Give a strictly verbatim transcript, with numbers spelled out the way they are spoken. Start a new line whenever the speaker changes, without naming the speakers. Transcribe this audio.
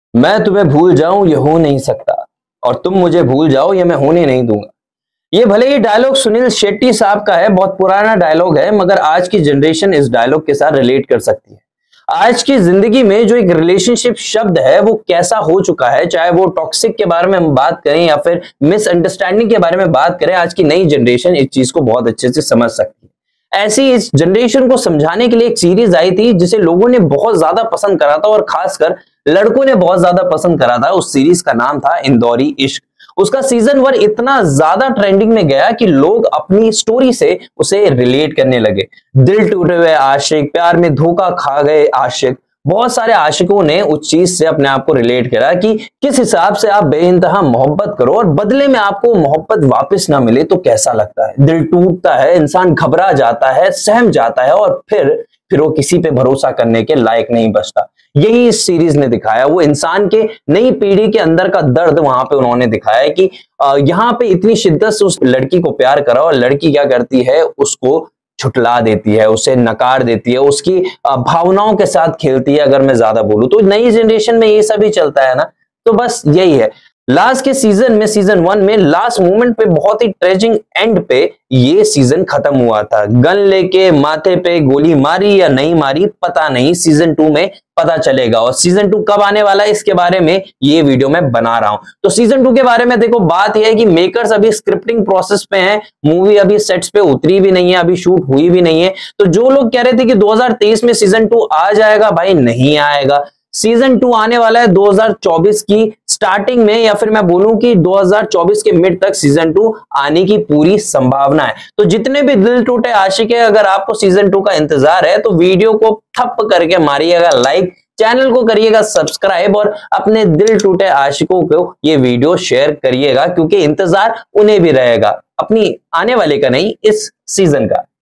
मैं तुम्हें भूल जाऊं ये हो नहीं सकता, और तुम मुझे भूल जाओ ये मैं होने नहीं दूंगा। ये भले ही डायलॉग सुनील शेट्टी साहब का है, बहुत पुराना डायलॉग है, मगर आज की जनरेशन इस डायलॉग के साथ रिलेट कर सकती है। आज की जिंदगी में जो एक रिलेशनशिप शब्द है वो कैसा हो चुका है, चाहे वो टॉक्सिक के बारे में हम बात करें या फिर मिसअंडरस्टैंडिंग के बारे में बात करें, आज की नई जनरेशन इस चीज को बहुत अच्छे से समझ सकती है। ऐसी इस जनरेशन को समझाने के लिए एक सीरीज आई थी जिसे लोगों ने बहुत ज्यादा पसंद करा था, और खासकर लड़कों ने बहुत ज्यादा पसंद करा था। उस सीरीज का नाम था इंदौरी इश्क। उसका सीजन वन इतना ज्यादा ट्रेंडिंग में गया कि लोग अपनी स्टोरी से उसे रिलेट करने लगे। दिल टूटे हुए आशिक, प्यार में धोखा खा गए आशिक, बहुत सारे आशिकों ने उस चीज से अपने आप को रिलेट करा कि किस हिसाब से आप बेइंतहा मोहब्बत करो और बदले में आपको मोहब्बत वापस ना मिले तो कैसा लगता है। दिल टूटता है, इंसान घबरा जाता है, सहम जाता है, और फिर फिर वो किसी पे भरोसा करने के लायक नहीं बचता। यही इस सीरीज ने दिखाया, वो इंसान के नई पीढ़ी के अंदर का दर्द वहां पे उन्होंने दिखाया कि यहाँ पे इतनी शिद्दत से उस लड़की को प्यार करा और लड़की क्या करती है, उसको छुटला देती है, उसे नकार देती है, उसकी भावनाओं के साथ खेलती है। अगर मैं ज्यादा बोलूं तो नई जनरेशन में ये सभी चलता है ना, तो बस यही है। लास्ट के सीजन में, सीजन वन में लास्ट मोमेंट पे, बहुत ही ट्रेजिंग एंड पे ये सीजन खत्म हुआ था। गन लेके माथे पे गोली मारी या नहीं मारी पता नहीं, सीजन टू में पता चलेगा। और सीजन टू कब आने वाला है इसके बारे में ये वीडियो मैं बना रहा हूं। तो सीजन टू के बारे में देखो, बात यह है कि मेकर्स अभी स्क्रिप्टिंग प्रोसेस पे हैं, मूवी अभी सेट्स पे उतरी भी नहीं है, अभी शूट हुई भी नहीं है। तो जो लोग कह रहे थे कि दो हज़ार तेईस में सीजन टू आ जाएगा, भाई नहीं आएगा। सीजन टू आने वाला है दो हज़ार चौबीस की स्टार्टिंग में, या फिर मैं बोलूं कि दो हज़ार चौबीस के मिड तक सीजन टू आने की पूरी संभावना है। तो जितने भी दिल टूटे आशिक है, अगर आपको सीजन टू का इंतजार है तो वीडियो को ठप करके मारिएगा लाइक, चैनल को करिएगा सब्सक्राइब, और अपने दिल टूटे आशिकों को ये वीडियो शेयर करिएगा, क्योंकि इंतजार उन्हें भी रहेगा अपनी आने वाले का नहीं, इस सीजन का।